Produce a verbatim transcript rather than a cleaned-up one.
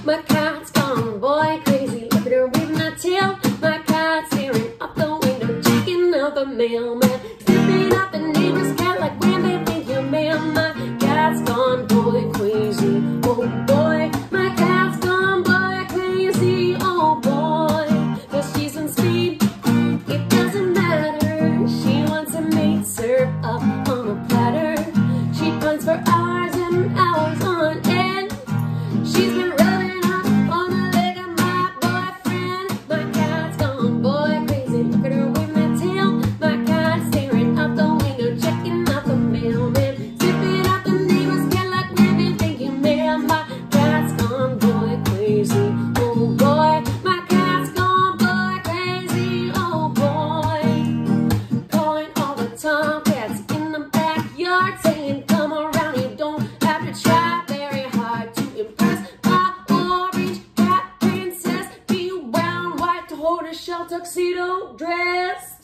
my cat's gone boy crazy. Look at her waving that tail. My cat's staring up the window, checking out the mailman. Sniffing out the neighbor's cat like Wham, they think you're man. My cat's gone boy crazy. Oh boy, my cat's gone boy crazy. Oh boy, cause she's in speed. It doesn't matter. She wants a mate served up on a platter. She runs for hours and hours on end. She's been rubbing up on the leg of my boyfriend. My cat's gone boy crazy. Look at her waving that tail. My cat's staring out the window, checking out the mailman. Sniffing out the neighbor's cat like women think you man. My cat's gone boy crazy. Oh boy, my cat's gone boy crazy. Oh boy, calling all the tomcats in the backyard, saying come around, you don't have to try very hard to impress my orange cat princess. Be brown, white, tortoiseshell tuxedo dress.